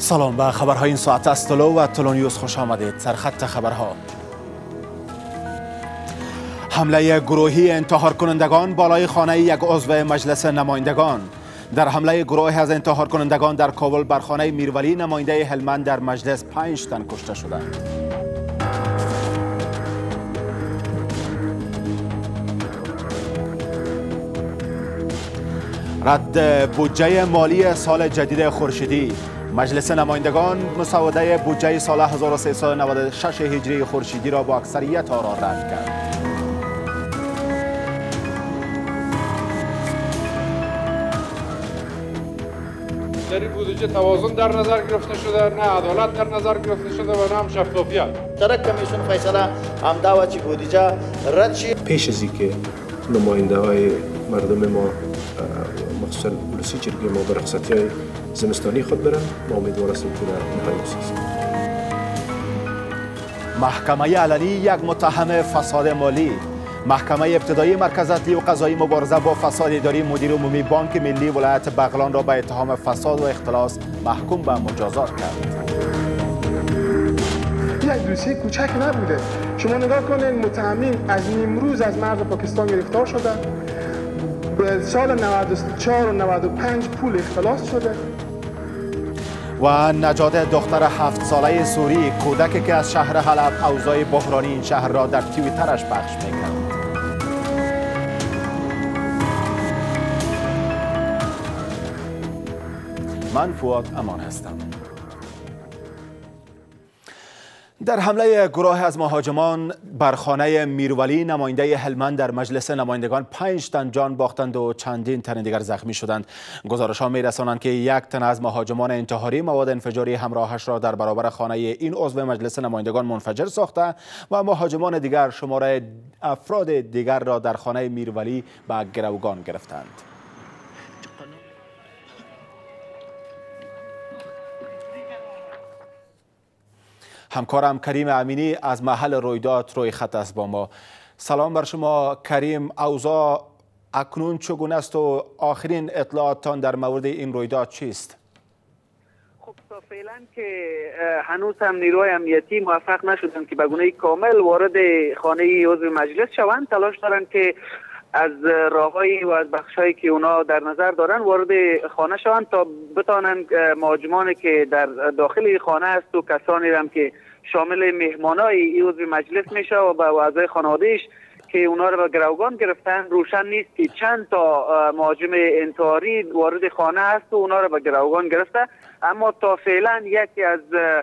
سلام به خبرهای این ساعت از طلو و طلو نیوز خوش آمدید. سرخط خبرها: حمله گروهی انتحار کنندگان بالای خانه یک عضو مجلس نمایندگان. در حمله گروهی از انتحار کنندگان در کابل بر خانه میرولی نماینده هلمند در مجلس 5 تن کشته شدند. رد بودجه مالی سال جدید خورشیدی. مجلس نمایندگان مسوده بودجه سال 1396 هجری خورشیدی را با اکثریت آرا رد کرد. در این بودجه توازن در نظر گرفته شده، نه عدالت در نظر گرفته شده و نه هم شفافیت. در کمیسیون فیصله هم دعوت چی بودجه رد شد. پیش از اینکه نماینده های مردم ما مخصوصا پلیسی جرگه ما به رخصتی های زمستانی خود برن، ما امیدوار هستیم که در نهایی بسازیم. محکمه علنی یک متهم فساد مالی. محکمه ابتدایی مرکز عدلی و قضایی مبارزه با فساد اداری مدیر عمومی بانک ملی ولایت بغلان را به اتهام فساد و اختلاس محکوم به مجازات کرد. یک دوسیه کوچک نبوده. شما نگاه کنین، متهمین از نیمروز از مرز پاکستان گرفتار شدن. به سال 94 و 95 پول اختلاس شده. و نجات دختر 7 ساله سوری، کودکی که از شهر حلب اوضاع بحرانی این شهر را در توییترش پخش می‌کرد. من فؤاد امان هستم. در حمله گروه از مهاجمان بر خانه میرولی نماینده هلمند در مجلس نمایندگان 5 تن جان باختند و چندین تن دیگر زخمی شدند. گزارش‌ها می‌رسانند که 1 تن از مهاجمان انتحاری مواد انفجاری همراهش را در برابر خانه این عضو مجلس نمایندگان منفجر ساخته و مهاجمان دیگر شماره افراد دیگر را در خانه میرولی به گروگان گرفتند. همکارم کریم امینی از محل رویداد روی خط است با ما. سلام بر شما کریم. اوضاع اکنون چگونه است و آخرین اطلاعاتتان در مورد این رویداد چیست؟ خب تا فعلا که هنوز هم نیروهای امنیتی موفق نشدند که به گونه کامل وارد خانه عضو مجلس شوند. تلاش دارند که از راههایی و از بخشهایی که اونا در نظر دارن وارد خانه شوند تا بتانند مهاجمانی که در داخل خانه است و کسانی هم که شامل مهمانای عضو مجلس میشه و با اعضای خانواده‌اش که اونا رو به گروگان گرفتن، روشن نیست که چند تا مهاجم انتحاری وارد خانه است و اونا رو به گروگان گرفته. اما تا فعلا یکی از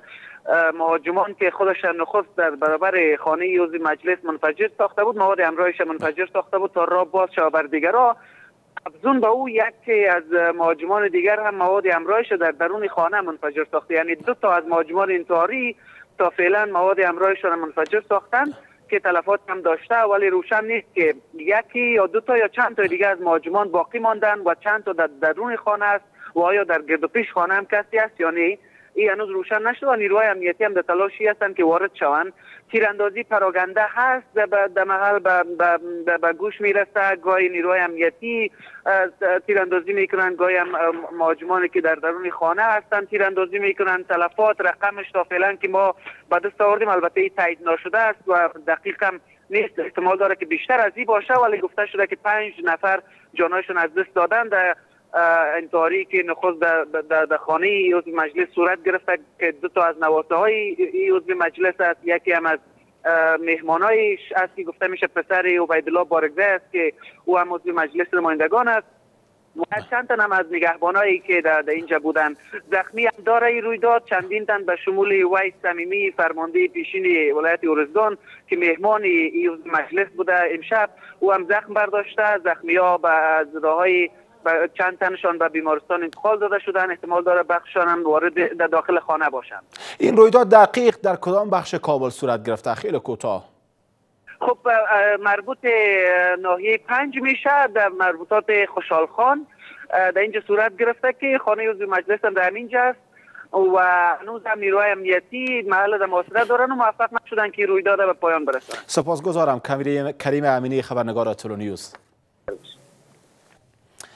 مهاجمان که خودش نخست در برابر خانه عضو مجلس منفجر ساخته بود، مواد همراهش منفجر ساخته بود تا راه باز شود بر دیگرها. افزون به او یکی از مهاجمان دیگر هم مواد همراهش در درون خانه منفجر ساخته. یعنی 2 تا از مهاجمان انتحاری تا فعلا مواد همراهشان منفجر ساختند که تلفات هم داشته، ولی روشن نیست که یکی یا 2 تا یا چند تا دیگر از مهاجمان باقی ماندن و چند تا در درون خانه است و آیا در گرد و پیش خانه هم کسی است یا نه، این هنوز روشن نشده و نیروهای امنیتی هم در تلاشی هستند که وارد شوند. تیراندازی پراگنده هست در محل به گوش میرسه. گاهی نیروهای امنیتی تیراندازی میکنند، گاهی هم مهاجمانی که در درون خانه هستند تیراندازی میکنند. تلفات رقمش تا فعلا که ما به دست آوردیم البته این تایید نشده است و دقیق هم نیست، احتمال داره که بیشتر از این باشه، ولی گفته شده که 5 نفر جانشون از دست دادن در انتحاری که نخست در خانه عضو مجلس صورت گرفته که 2 تا از نواسه های عضو مجلس است، یکی هم از مهمانایش است که گفته میشه پسر عبیدالله بارگزی است که او هم عضو مجلس نمایندگان است و چند تن هم از نگهبانایی که در اینجا بودن. زخمی هم داره این رویداد، چندین تن به شمول ویس صمیمی فرمانده پیشین ولایت ارزگان که مهمان عضو مجلس بوده امشب، او هم زخم برداشته. زخمی ها از راههای چند تنشان به بیمارستان انتقال داده شدن، احتمال داره بخششان هم وارد در داخل خانه باشند. این رویداد دقیق در کدام بخش کابل صورت گرفته؟ خیلی کوتاه. خب مربوط ناحیه 5 میشه، در مربوطات خوشحال خان در اینجا صورت گرفته که خانه عضو مجلس هم در اینجا است و هنوز هم نیروهای امنیتی محل در محاصره دارن و موفق نشدن که رویداد به پایان برسانند. سپاسگزارم کریم امینی، خبرنگار طلو نیوز.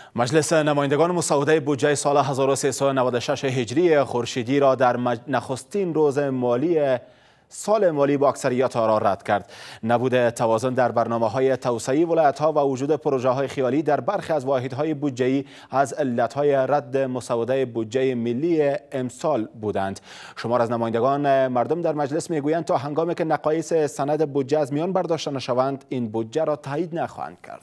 مجلس نمایندگان مسوده بودجه سال 1396 هجری خورشیدی را در نخستین روز مالی سال مالی با اکثریت آرا رد کرد. نبود توازن در برنامه‌های توسعه‌ای ولایت‌ها و وجود پروژه‌های خیالی در برخی از واحدهای بودجه‌ای از علت‌های رد مسوده بودجه ملی امسال بودند. شمار از نمایندگان مردم در مجلس میگویند تا هنگامی که نقایص سند بودجه از میان برداشته نشوند این بودجه را تایید نخواهند کرد.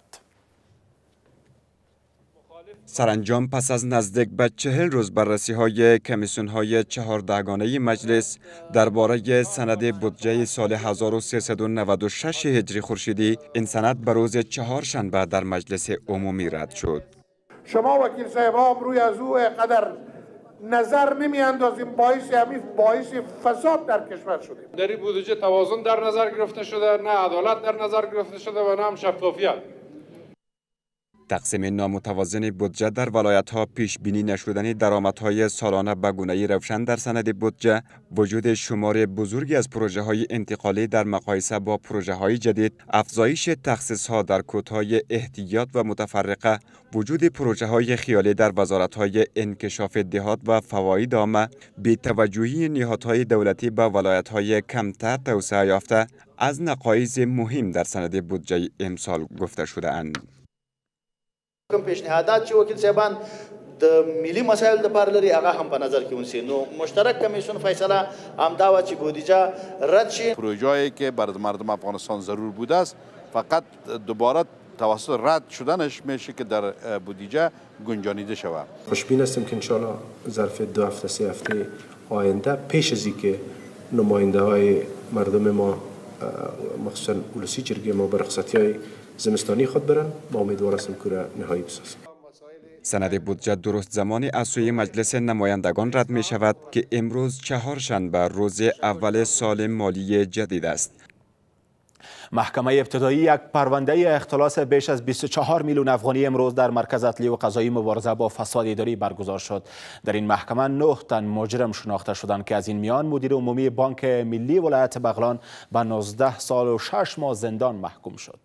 سرانجام پس از نزدیک به 40 روز بررسی‌های کمیسیون‌های 14گانه مجلس درباره سند بودجه سال 1396 هجری خورشیدی، این سند به روز چهارشنبه در مجلس عمومی رد شد. شما وکیل صاحب روی از او قدر نظر نمی اندازیم، باعث فساد در کشور شدیم. در این بودجه توازن در نظر گرفته شده، نه عدالت در نظر گرفته شده و نه هم شفافیت. تقسیم نامتوازن بودجه در ولایت‌ها، پیش بینی نشدن درآمدهای سالانه به گونه‌ای روشن در سند بودجه، وجود شمار بزرگی از پروژه‌های انتقالی در مقایسه با پروژه‌های جدید، افزایش تخصیص‌ها در کدهای احتیاط و متفرقه، وجود پروژه‌های خیالی در وزارت‌های انکشاف دهات و فواید عامه، بی‌توجهی نهادهای دولتی به ولایت‌های کمتر توسعه یافته از نقایص مهم در سند بودجه امسال گفته شده‌اند. کوم پیشنهادات چې وکیل صاحبان د ملي مسایل لپاره لري هغه هم په نظر کې ونیسي. نو مشترک کمیسیون فیصله همدا و چې بودجه رد شي. پروژه‌ای که برای مردم افغانستان ضرور بوده است فقط دوباره توسط رد شدنش میشه که در بودجه گنجانیده شود. خوشبین هستم که انشالله ظرف 2 هفته 3 هفته آینده پیش از اینکه نماینده‌های مردم ما مخصوصا ولسی جرگه ما به رخصتی‌های زمستانی خود برن، ما امیدوار هستیم که را نهایی بسازیم. سند بودجه درست زمانی از سوی مجلس نمایندگان رد می شود که امروز چهارشنبه روز اول سال مالی جدید است. محکمه ابتدایی یک پرونده اختلاس بیش از 24 میلیون افغانی امروز در مرکز عدلی و قضایی مبارزه با فساد اداری برگزار شد. در این محکمه 9 تن مجرم شناخته شدند که از این میان مدیر عمومی بانک ملی ولایت بغلان به 19 سال و 6 ماه زندان محکوم شد.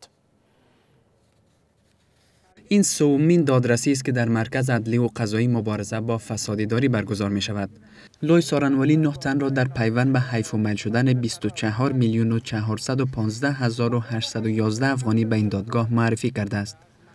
این سومین دادرسی است که در مرکز عدلی و قضایی مبارزه با فساد اداری برگزار می شود. لوی سارنوالی 9 تن را در پیوند به حیف و میل شدن 24 میلیون و 415 هزار و 811 افغانی به این دادگاه معرفی کرده است.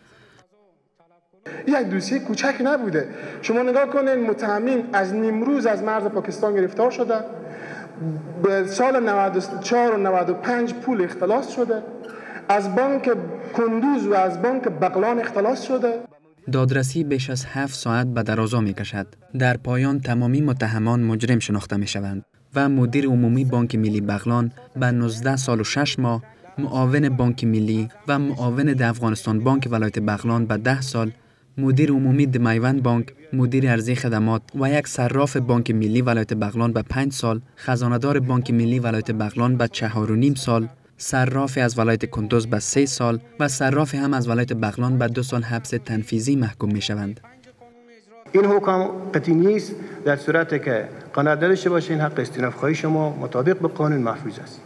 یک دوسیه کوچک نبوده. شما نگاه کنین، متهمین از نیمروز از مرز پاکستان گرفتار شده، به سال 94 و 95 پول اختلاس شده، از بانک کندوز و از بانک بغلان اختلاس شده. دادرسی بیش از 7 ساعت به درازا می کشد. در پایان تمامی متهمان مجرم شناخته می شوند و مدیر عمومی بانک ملی بغلان به 19 سال و 6 ماه، معاون بانک ملی و معاون د افغانستان بانک ولایت بغلان به 10 سال، مدیر عمومی د میوند بانک، مدیر ارزی خدمات و یک صراف بانک ملی ولایت بغلان به 5 سال، خزانه‌دار بانک ملی ولایت بغلان به 4.5 سال، صراف از ولایت کندوز به 3 سال و صراف هم از ولایت بغلان به 2 سال حبس تنفیذی محکوم می شوند. این حکم قطعی نیست. در صورتی که قناعت داشته باشین حق استئناف خواهی شما مطابق به قانون محفوظ است.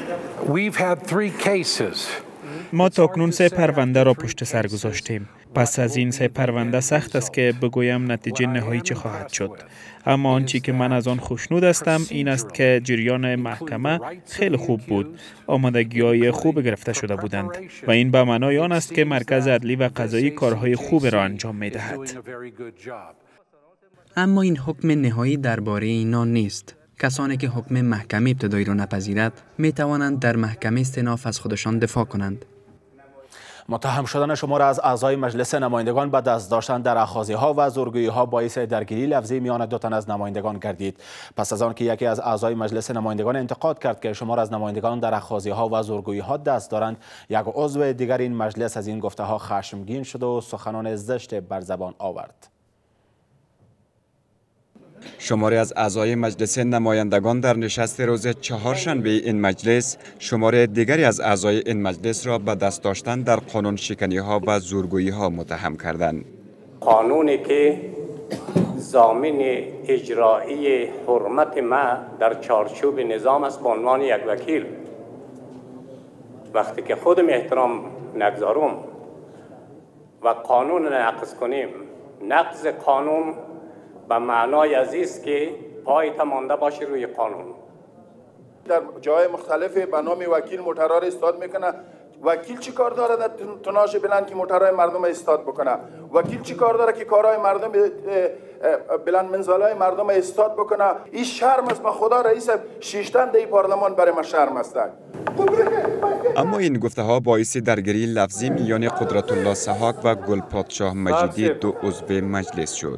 ما تاکنون 3 پرونده را پشت سر گذاشتیم. پس از این 3 پرونده سخت است که بگویم نتیجه نهایی چه خواهد شد. اما آنچه که من از آن خوشنود هستم این است که جریان محکمه خیلی خوب بود. آمادگی‌های خوب گرفته شده بودند و این به معنای آن است که مرکز عدلی و قضایی کارهای خوب را انجام می‌دهد. اما این حکم نهایی درباره اینا نیست. کسانی که حکم محکمه ابتدایی را نپذیرد می توانند در محکمه استئناف از خودشان دفاع کنند. متهم شدن شمار از اعضای مجلس نمایندگان به دست داشتن در اخاذی‌ها و زورگویی‌ها باعث درگیری لفظی میان 2 تن از نمایندگان گردید. پس از آن که یکی از اعضای مجلس نمایندگان انتقاد کرد که شمار از نمایندگان در اخاذی‌ها و زورگویی‌ها دست دارند، یک عضو دیگر این مجلس از این گفته‌ها خشمگین شد و سخنان زشت بر زبان آورد. شماری از اعضای مجلس نمایندگان در نشست روز چهارشنبه این مجلس شمار دیگری از اعضای این مجلس را به دست داشتن در قانون شکنی ها و زورگویی ها متهم کردند. قانونی که ضامن اجرایی حرمت ما در چارچوب نظام است به عنوان یک وکیل. وقتی که خودم احترام نگذارم و قانون نقض کنیم، نقض قانون به معنای عزیز که پایت مانده باشه روی قانون. در جای مختلف به نام وکیل موترها را استاد میکنه. وکیل چی کار داره در توناژ بلند که موترهای مردم استاد بکنه؟ وکیل چی کار داره که کارهای مردم بلند منزلای مردم استاد بکنه؟ این شرم است. ما خدا رئیس شیشتن در پارلمان برای ما شرم است. اما این گفته ها باعث درگیری لفظی میان قدرت الله سحاک و گل پادشاه مجیدی دو عضو مجلس شد.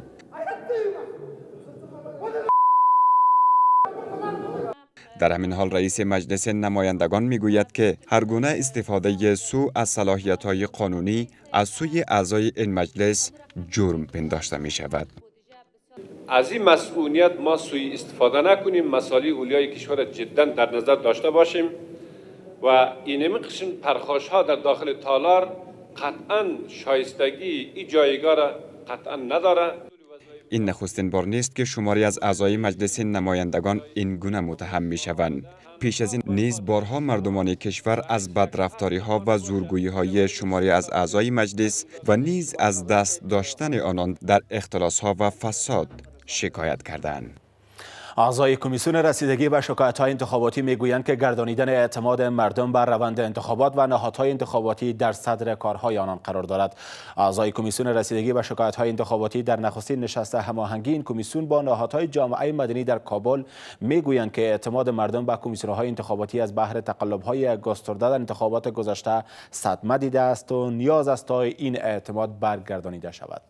در همین حال رئیس مجلس نمایندگان میگوید که هر گونه استفاده سوء از صلاحیت‌های قانونی از سوی اعضای این مجلس جرم پنداشته می شود. از این مسئولیت ما سوء استفاده نکنیم، مصالح اولیای کشور جدا در نظر داشته باشیم و این قسم پرخاش ها در داخل تالار قطعا شایستگی این جایگاه را قطعا نداره. این نخستین بار نیست که شماری از اعضای مجلس نمایندگان این گونه متهم می شوند. پیش از این نیز بارها مردمان کشور از بدرفتاری ها و زورگویی های شماری از اعضای مجلس و نیز از دست داشتن آنان در اختلاس ها و فساد شکایت کردند. اعضای کمیسیون رسیدگی به شکایت‌های انتخاباتی میگویند که گردانیدن اعتماد مردم بر روند انتخابات و نهادهای انتخاباتی در صدر کارهای آنان قرار دارد. اعضای کمیسیون رسیدگی به شکایت‌های انتخاباتی در نخستین نشست هماهنگی این کمیسیون با نهادهای جامعه مدنی در کابل میگویند که اعتماد مردم به کمیسیون‌های انتخاباتی از بحر تقلب‌های گسترده در انتخابات گذشته صدمه دیده است و نیاز است تا این اعتماد برگردانیده شود.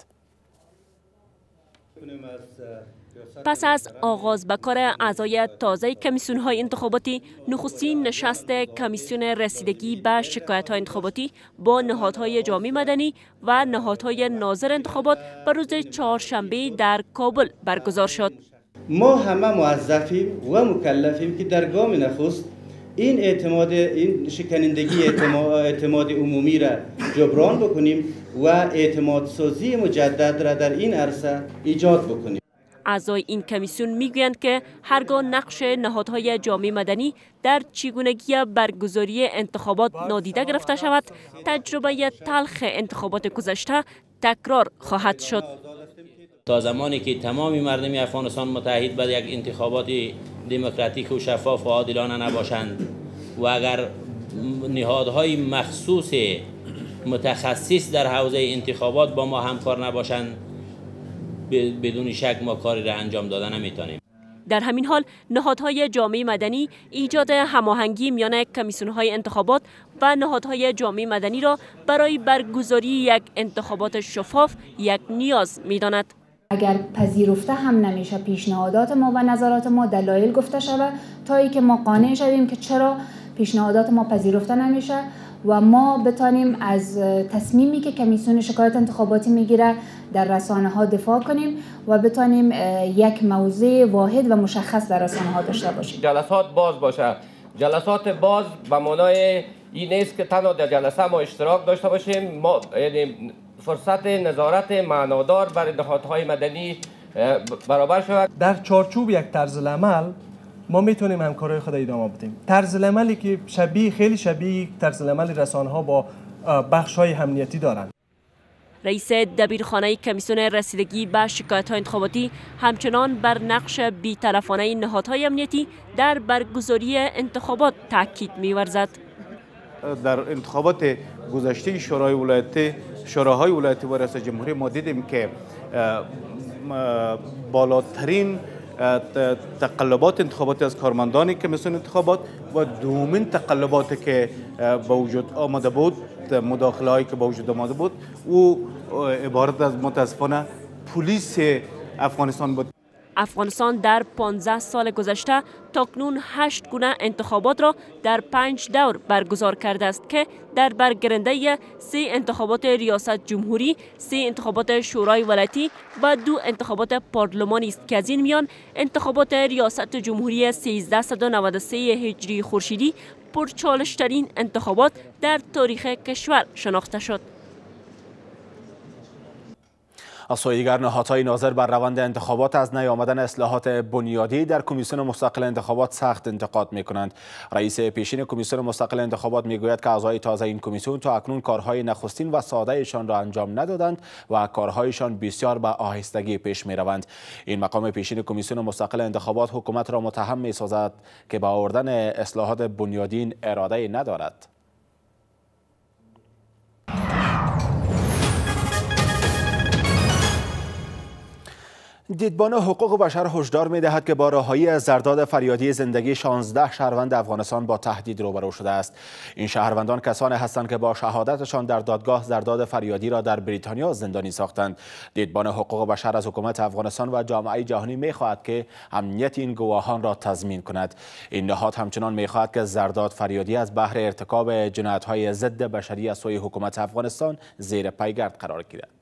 پس از آغاز به کار اعضای تازه کمیسیون‌های انتخاباتی، نخستین نشست کمیسیون رسیدگی به شکایت‌های انتخاباتی با نهادهای جامعه مدنی و نهادهای ناظر انتخابات به روز چهارشنبه در کابل برگزار شد. ما همه موظفیم و مکلفیم که در گام نخست این شکنندگی اعتماد عمومی را جبران بکنیم و اعتماد سازی مجدد را در این عرصه ایجاد بکنیم. اعضای این کمیسیون میگویند که هرگاه نقش نهادهای جامعه مدنی در چگونگی برگزاری انتخابات نادیده گرفته شود، تجربه تلخ انتخابات گذشته تکرار خواهد شد. تا زمانی که تمامی مردم افغانستان متحد به یک انتخابات دموکراتیک و شفاف و عادلانه نباشند و اگر نهادهای مخصوص متخصص در حوزه انتخابات با ما همکار نباشند، بدون شک ما کاری را انجام داده نمیتونیم. در همین حال نهادهای جامعه مدنی ایجاد هماهنگی میان کمیسیون‌های انتخابات و نهادهای جامعه مدنی را برای برگزاری یک انتخابات شفاف یک نیاز می‌داند. اگر پذیرفته هم نمیشه پیشنهادات ما و نظرات ما، دلایل گفته شود تا اینکه ما قانع شویم که چرا پیشنهادات ما پذیرفته نمیشه و ما بتانیم از تصمیمی که کمیسیون شکایت انتخاباتی میگیره در رسانه ها دفاع کنیم و بتانیم یک موضع واحد و مشخص در رسانه ها داشته باشیم. جلسات باز باشه. جلسات باز به معنای این نیست که تنها در جلسه ما اشتراک داشته باشیم، ما یعنی فرصت نظارت معنادار بر نهادهای مدنی برابر شود. در چارچوب یک طرز العمل ما میتونیم همکاری خود ادامه بدیم. طرز العملی که خیلی شبیه طرز العمل رسانه‌ها با بخش‌های امنیتی دارند. رئیس دبیرخانه کمیسیون رسیدگی به شکایت‌های انتخاباتی همچنان بر نقش بی‌طرفانه نهادهای امنیتی در برگزاری انتخابات تاکید می‌ورزد. در انتخابات گذشته شوراهای ولایتی و ریاست جمهوری ما دیدیم که بالاترین تقلبات انتخاباتی از کارمندان کمیسیون انتخابات و دومین تقلباتی که به وجود آمده بود، مداخله هایی که به وجود آمده بود، او عبارت از متاسفانه پلیس افغانستان بود. افغانستان در 15 سال گذشته تاکنون 8 گونه انتخابات را در 5 دور برگزار کرده است که در برگرنده 3 انتخابات ریاست جمهوری، 3 انتخابات شورای ولایتی و 2 انتخابات پارلمانی است که از این میان انتخابات ریاست جمهوری 1393 هجری خورشیدی پرچالش‌ترین انتخابات در تاریخ کشور شناخته شد. از سوی دیگر نهادهای ناظر بر روند انتخابات از نیامدن اصلاحات بنیادی در کمیسیون مستقل انتخابات سخت انتقاد می‌کنند. رئیس پیشین کمیسیون مستقل انتخابات میگوید که اعضای تازه این کمیسیون تا اکنون کارهای نخستین و ساده‌شان را انجام ندادند و کارهایشان بسیار به آهستگی پیش می‌روند. این مقام پیشین کمیسیون مستقل انتخابات حکومت را متهم می‌سازد که با آوردن اصلاحات بنیادین اراده ندارد. دیدبان حقوق بشر هشدار می‌دهد که با رهایی زرداد فریادی زندگی 16 شهروند افغانستان با تهدید روبرو شده است. این شهروندان کسانی هستند که با شهادتشان در دادگاه زرداد فریادی را در بریتانیا زندانی ساختند. دیدبان حقوق بشر از حکومت افغانستان و جامعه جهانی می‌خواهد که امنیت این گواهان را تضمین کند. این نهاد همچنان می‌خواهد که زرداد فریادی از بهر ارتکاب جنایت‌های ضد بشری از سوی حکومت افغانستان زیر پیگرد قرار گیرد.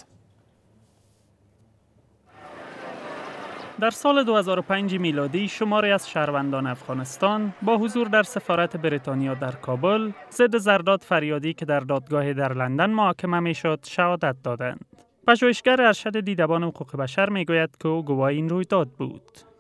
در سال 2005 میلادی شماری از شهروندان افغانستان با حضور در سفارت بریتانیا در کابل ضد زرداد فریادی که در دادگاه در لندن محاکمه میشد شهادت دادند. پژوهشگر ارشد دیدبان حقوق بشر میگوید که او گواه این رویداد بود.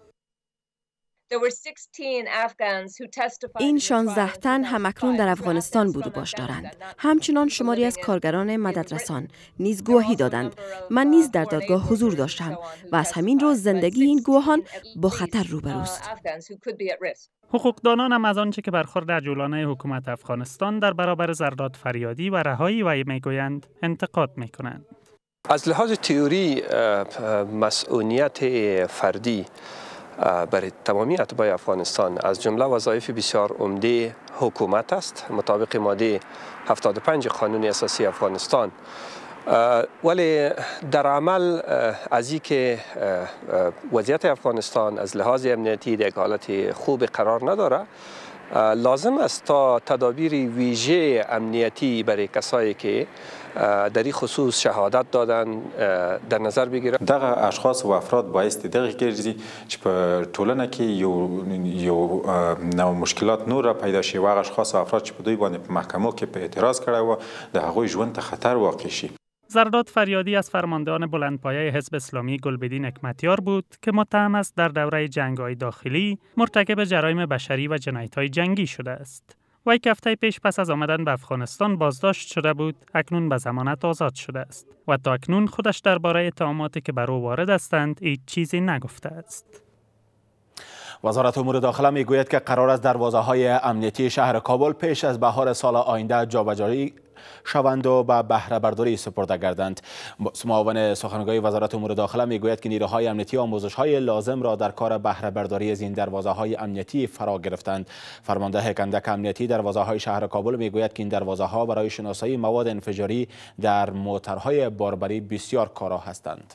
این 16 تن همکنون در افغانستان بود و باش دارند. همچنان شماری از کارگران مددرسان نیز گواهی دادند. من نیز در دادگاه حضور داشتم و از همین روز زندگی این گواهان با خطر روبروست. حقوقدانان هم از آنچه که برخورد عجولانه حکومت افغانستان در برابر زرداد فریادی و رهایی وی میگویند انتقاد میکنند. از لحاظ تئوری مسئولیت فردی برای تمامی اتباع افغانستان از جمله وظایف بسیار عمده حکومت است مطابق ماده 75 قانون اساسی افغانستان، ولی در عمل از این که وضعیت افغانستان از لحاظ امنیتی در حالت خوب قرار نداره، لازم است تا تدابیر ویژه امنیتی برای کسایی که در این خصوص شهادت دادن در نظر بگیره. دغه اشخاص و افراد بایستی دغه ګرځي چې په ټولنه کې یو نو مشکلات نور پیدا شي و هغه اشخاص و افراد چې په دوی باندې په محکمو کې په اعتراض کړی و د هغوی ژوند ته خطر واقع شي. زرداد فریادی از فرماندهان بلندپایه حزب اسلامی گلبدین حکمتیار بود که متهم است در دوره جنگ‌های داخلی مرتکب جرایم بشری و جنایت‌های جنگی شده است. وی که هفته پیش پس از آمدن به افغانستان بازداشت شده بود، اکنون به ضمانت آزاد شده است و تا اکنون خودش درباره اتهاماتی که بر او وارد هستند هیچ چیزی نگفته است. وزارت امور داخله میگوید که قرار است دروازه‌های امنیتی شهر کابل پیش از بهار سال آینده جابجایی شوند و به بهره برداری سپرده گردند. معاون سخنگوی وزارت امور داخله میگوید که نیروهای امنیتی آموزش‌های لازم را در کار بهره برداری از این دروازه‌های امنیتی فرا گرفتند. فرمانده کندک امنیتی دروازه‌های شهر کابل میگوید که این دروازه‌ها برای شناسایی مواد انفجاری در موترهای باربری بسیار کارا هستند.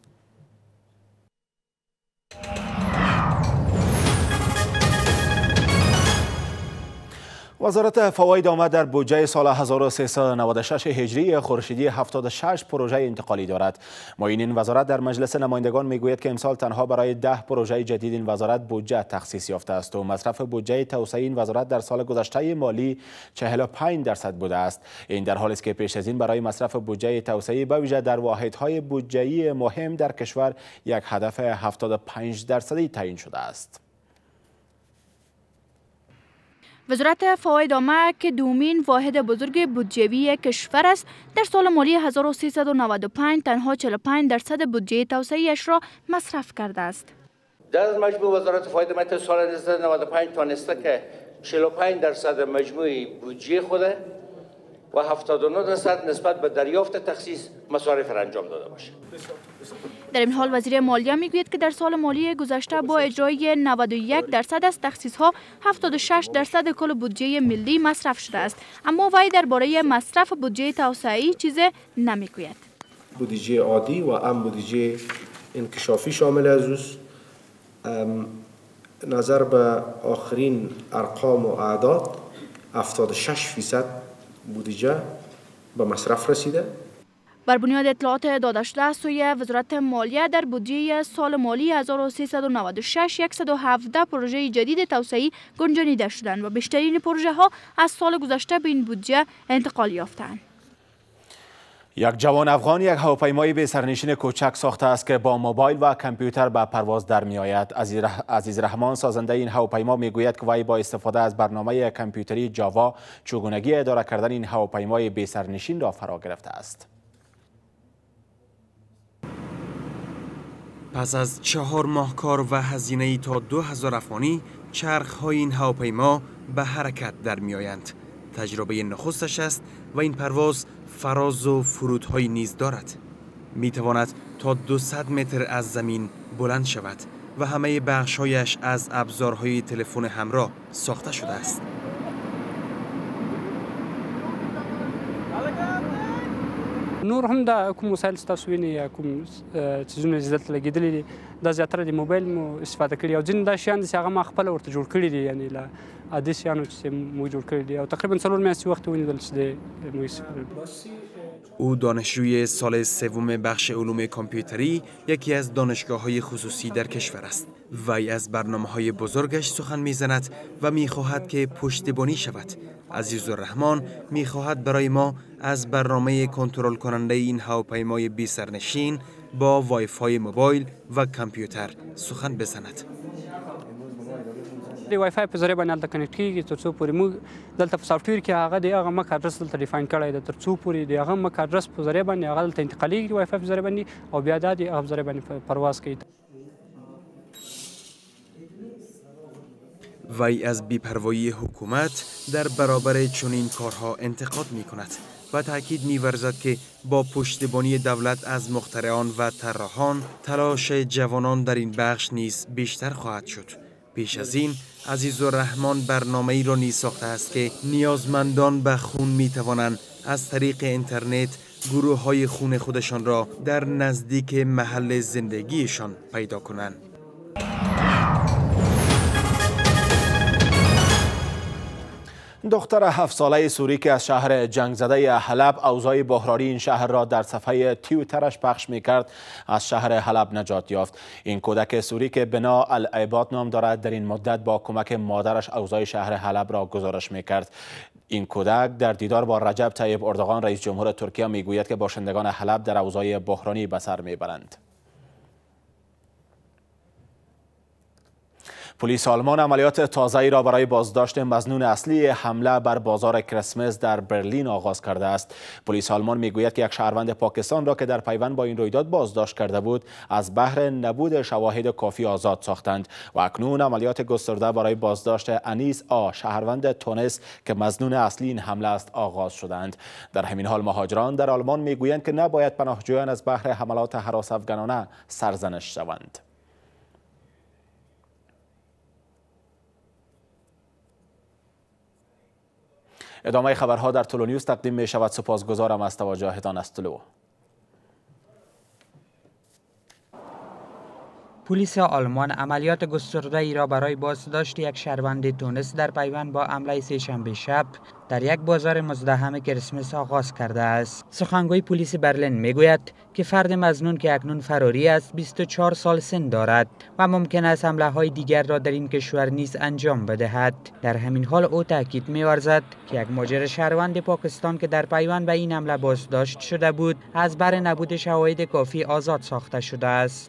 وزارت فواید آمد در بودجه سال 1396 هجری خورشیدی 76 پروژه انتقالی دارد. معین این وزارت در مجلس نمایندگان میگوید که امسال تنها برای 10 پروژه جدید این وزارت بودجه تخصیص یافته است و مصرف بودجه توسعه این وزارت در سال گذشته مالی 45% بوده است. این در حالی است که پیش از این برای مصرف بودجه توسعه به ویژه در واحدهای بودجه‌ای مهم در کشور یک هدف 75% تعیین شده است. وزارت فواید عامه که دومین واحد بزرگ بودجوی کشور است، در سال مالی 1395 تنها 45% بودجه توسعه‌اش را مصرف کرده است. در مجموع وزارت فواید عامه سال 1995 تانسته که 45% مجموعی بودجه خوده و 79% نسبت به دریافت تخصیص مصارف را انجام داده باشه. در این حال وزیر مالیه میگوید که در سال مالی گذشته با اجرای 91% از تخصیص‌ها 76% کل بودجه ملی مصرف شده است، اما وی درباره مصرف بودجه توسعه‌ای چیزی نمیگوید. بودجه عادی و ام بودجه انکشافی شامل است. نظر به آخرین ارقام و اعداد 76% بودجه به مصرف رسیده. بر بنیاد اطلاعات داده شده از سوی وزارت مالیه در بودجه سال مالی 1396 117 پروژه جدید توسعه‌ای گنجانیده شدند و بیشترین پروژه ها از سال گذشته به این بودجه انتقال یافتند. یک جوان افغان یک هواپیمای به سرنشین کوچک ساخته است که با موبایل و کامپیوتر به پرواز در می آید. عزیز رحمان سازنده این هواپیما می گوید که وی با استفاده از برنامه کامپیوتری جاوا چگونگی اداره کردن این هواپیمای به سرنشین را فرا گرفته است. پس از 4 ماه کار و هزینه تا 2000 افغانی چرخ‌های این هواپیما به حرکت در می آیند. تجربه نخستش است و این پرواز فراز و فرودهای نیز دارد. می تواند تا 200 متر از زمین بلند شود و همه بخش‌هایش از ابزارهای تلفن همراه ساخته شده است. نور هم دا کوم وسایل تاسو وینئ یا کوم څیزونه چې دلته لګېدلي دي دا زیاتره د موبایل مو استفاده کړي او ځینې دا شیان دي چې هغه ما خپله ورته جوړ کړي دي، یعنې له عادي شیانو چې موږ جوړ کړي دي او تقریبا 4 میاشتې وخت ونیول چې د موږ استفاده. او دانشجوی سال سوم بخش علوم کامپیوتری یکی از دانشگاه‌های خصوصی در کشور است. وی از برنامه‌های بزرگش سخن می‌زند و می‌خواهد که پشتیبانی شود. عزیزالرحمن می‌خواهد برای ما از برنامه کنترل کننده این هواپیمای بی سرنشین با وایفای موبایل و کامپیوتر سخن بزند. د وای فای په ذریعه باندې هلته کنیکټ کېږي تر څو پورې موږ دلته په سافټویر کې هغه د هغه مک اډرس دلته ډیفاین کړی دی، تر څو پورې د هغه مک اډرس په ذریعه باندې هغه دلته انتقالېږي د وای فای په ذریعه باندې او بیا دا د هغه په ذریعه باندې پرواز کوي. وی از بی‌پروایی حکومت در برابر چنین کارها انتقاد می‌کند و تاکید می‌ورزد که با پشتیبانی دولت از مخترعان و طراحان تلاش جوانان در این بخش نیز بیشتر خواهد شد. پیش از این عزیزالرحمن برنامه‌ای را نیز ساخته است که نیازمندان به خون می‌توانند از طریق اینترنت گروه‌های خون خودشان را در نزدیک محل زندگیشان پیدا کنند. دختر 7 ساله سوری که از شهر جنگ زده حلب اوضاع بحرانی این شهر را در صفحه توییترش پخش می‌کرد از شهر حلب نجات یافت. این کودک سوری که بنا العباد نام دارد در این مدت با کمک مادرش اوضاع شهر حلب را گزارش می‌کرد. این کودک در دیدار با رجب طیب اردوغان رئیس جمهور ترکیه میگوید که باشندگان حلب در اوضاع بحرانی به سر میبرند. پلیس آلمان عملیات تازه‌ای را برای بازداشت مظنون اصلی حمله بر بازار کریسمس در برلین آغاز کرده است. پلیس آلمان میگوید که یک شهروند پاکستان را که در پیوند با این رویداد بازداشت کرده بود از بهر نبود شواهد کافی آزاد ساختند و اکنون عملیات گسترده برای بازداشت انیس آ شهروند تونس که مظنون اصلی این حمله است آغاز شدند. در همین حال مهاجران در آلمان میگویند که نباید پناهجویان از بهر حملات هراس‌افکنانه سرزنش شوند. ادامه خبرها در طلو نیوز تقدیم می شود. سپاسگزارم از توجهتان. از طلو. پلیس آلمان عملیات گسترده ای را برای بازداشت یک شهروند تونس در پیوند با حمله سه‌شنبه شب در یک بازار مزدحم کریسمس آغاز کرده است. سخنگوی پلیس برلین میگوید که فرد مظنون که اکنون فراری است 24 سال سن دارد و ممکن است حمله های دیگر را در این کشور نیز انجام بدهد. در همین حال او تاکید می‌ورزد که یک مهاجر شهروند پاکستان که در پیوند به این حمله بازداشت شده بود از بر نبود شواهد کافی آزاد ساخته شده است.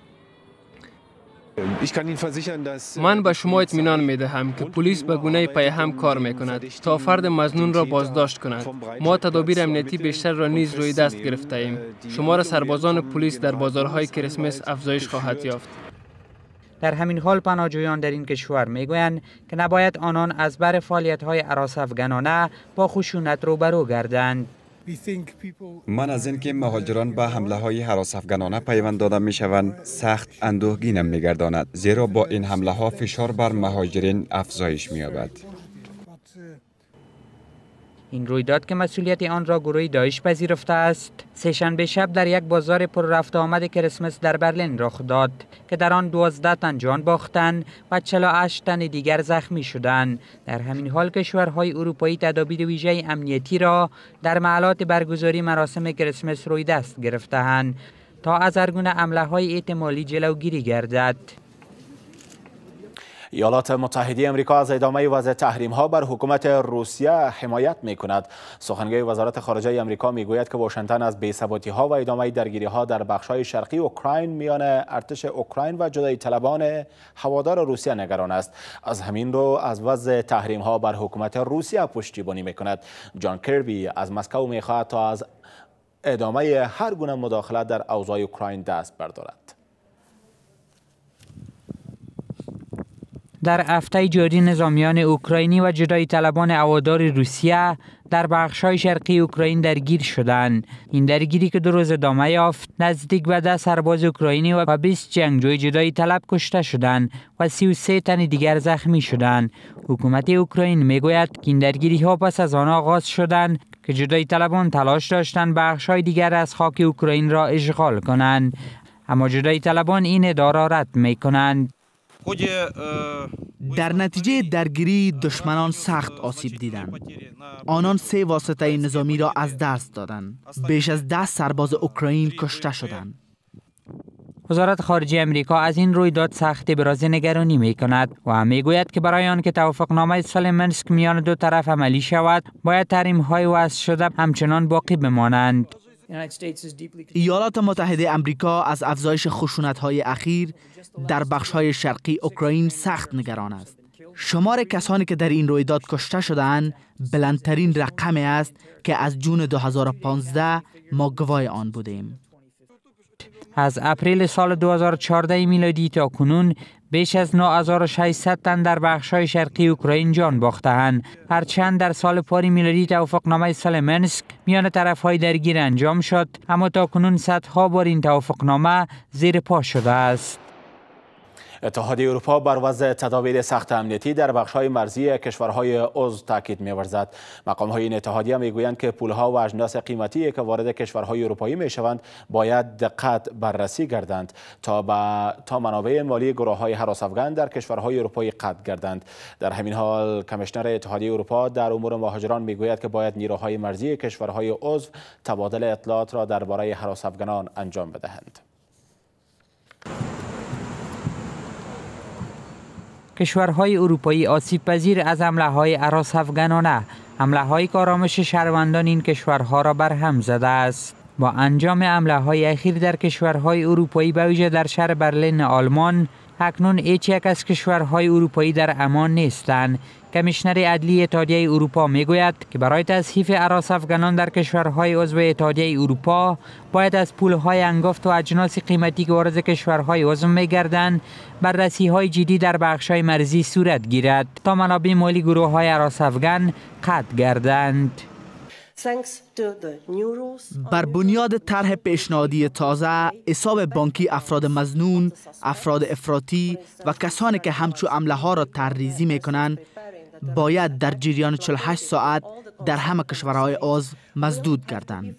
من به شما اطمینان می دهم که پلیس به گونه پی هم کار می کند تا فرد مظنون را بازداشت کند. ما تدابیر امنیتی بیشتر را نیز روی دست گرفته ایم. شمار سربازان پلیس در بازارهای کریسمس افزایش خواهد یافت. در همین حال پناهجویان در این کشور میگویند که نباید آنان از بر فعالیت‌های هراس‌افکنانه با خشونت روبرو گردند. من از اینکه مهاجران به حمله های هراس‌افکنانه پیوند داده می شوند سخت اندوهگینم می گرداند، زیرا با این حمله ها فشار بر مهاجرین افزایش می یابد. این رویداد که مسئولیت آن را گروه داعش پذیرفته است، سه‌شنبه شب در یک بازار پر رفت آمد کریسمس در برلین رخ داد که در آن 12 تن جان باختند و 48 تن دیگر زخمی شدند. در همین حال کشورهای اروپایی تدابیر ویژه امنیتی را در محلات برگزاری مراسم کریسمس روی دست گرفته‌اند تا از هر گونه حمله‌های احتمالی جلوگیری گردد. ایالات متحده آمریکا از ادامه وضع تحریم‌ها بر حکومت روسیه حمایت می‌کند. سخنگوی وزارت خارجه آمریکا می‌گوید که واشنگتن از بی‌ثباتی‌ها و ادامه درگیری‌ها در بخش‌های شرقی اوکراین میان ارتش اوکراین و جدایی طلبان هوادار روسیه نگران است. از همین رو از وضع تحریم‌ها بر حکومت روسیه پشتیبانی می‌کند. جان کربی از مسکو می‌خواهد تا از ادامه هر گونه مداخلت در اوضاع اوکراین دست بردارد. در هفته جاری نظامیان اوکراینی و جدایی طلبان هوادار روسیه در بخش‌های شرقی اوکراین درگیر شدند. این درگیری که 2 روز ادامه یافت، نزدیک به 10 سرباز اوکراینی و 20 جنگجوی جدایی طلب کشته شدند و 33 تن دیگر زخمی شدند. حکومت اوکراین میگوید که این درگیری‌ها پس از آن آغاز شدند که جدایی طلبان تلاش داشتند بخش‌های دیگر از خاک اوکراین را اشغال کنند، اما جدایی طلبان این ادعا را رد می‌کنند. در نتیجه درگیری دشمنان سخت آسیب دیدند. آنان 3 واسطه نظامی را از دست دادند. بیش از 10 سرباز اوکراین کشته شدند. وزارت خارجه امریکا از این رویداد سخت ابراز نگرانی می‌کند و می‌گوید که برای آنکه توافقنامه صلح منسک میان 2 طرف عملی شود، باید تحریم‌های وضع شده همچنان باقی بمانند. ایالات متحده آمریکا از افزایش خشونت‌های اخیر در بخش‌های شرقی اوکراین سخت نگران است. شمار کسانی که در این رویداد کشته شدند بلندترین رقم است که از جون 2015 ما گواه آن بودیم. از اپریل سال 2014 میلادی تا کنون بیش از 9600 تن در بخش‌های شرقی اوکراین جان باخته‌اند. هرچند در سال پاری میلادی توافقنامه صلح منسک میان طرف‌های درگیر انجام شد، اما تا کنون صدها بار این توافقنامه زیر پا شده است. اتحادیه اروپا بر وضع تدابیر سخت امنیتی در بخش‌های مرزی کشورهای عضو تاکید می‌ورزد. مقام‌های این اتحادیه می‌گویند که پول‌ها و اجناس قیمتی که وارد کشورهای اروپایی می‌شوند باید دقت بررسی گردند تا منابع مالی گروه‌های هراس افغان در کشورهای اروپایی قطع گردند. در همین حال کمیشنر اتحادیه اروپا در امور مهاجران می‌گوید که باید نیروهای مرزی کشورهای عضو تبادل اطلاعات را درباره هراس افغانان انجام بدهند. کشورهای اروپایی آسیب پذیر از حمله‌های هراس افغانانه، حمله‌های که آرامش شهروندان این کشورها را برهم زده است. با انجام حمله‌های اخیر در کشورهای اروپایی به ویژه در شهر برلین آلمان، اکنون هیچ یک از کشورهای اروپایی در امان نیستند. کمیشنر عدلی اتحادیه اروپا میگوید که برای تصحیح هراس افغانان در کشورهای عضو اتحادیه اروپا باید از پولهای انگفت و اجناس قیمتی که وارد کشورهای عضو میگردند بررسی‌های جدی در بخش‌های مرزی صورت گیرد تا منابع مالی گروه‌های هراس افغان قطع گردند. بر بنیاد طرح پیشنهادی تازه، حساب بانکی افراد مظنون، افراد افراطی و کسانی که همچو حمله‌ها را طرحریزی می‌کنند باید در جریان 48 ساعت در همه کشورهای عضو مسدود گردند.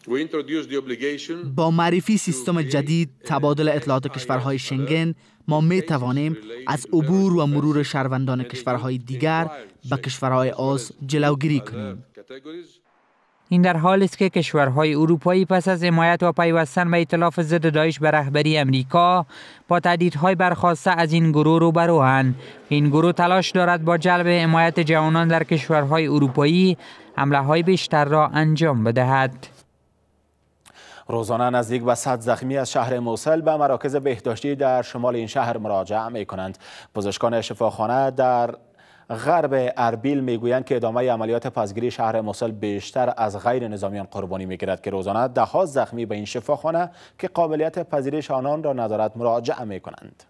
با معرفی سیستم جدید تبادل اطلاعات کشورهای شنگن، ما می توانیم از عبور و مرور شهروندان کشورهای دیگر به کشورهای عضو جلوگیری کنیم. این در حالی است که کشورهای اروپایی پس از حمایت و پیوستن به ائتلاف ضد داعش به رهبری امریکا با تهدیدهای برخاسته از این گروه روبروند. این گروه تلاش دارد با جلب حمایت جوانان در کشورهای اروپایی حمله‌های بیشتر را انجام بدهد. روزانه نزدیک به 100 زخمی از شهر موصل به مراکز بهداشتی در شمال این شهر مراجعه می کنند. پزشکان شفاخانه در غرب اربیل میگویند که ادامه عملیات پسگیری شهر موصل بیشتر از غیر نظامیان قربانی میگیرد که روزانه 10 زخمی به این شفاخانه که قابلیت پذیرش آنان را ندارد مراجعه می کنند.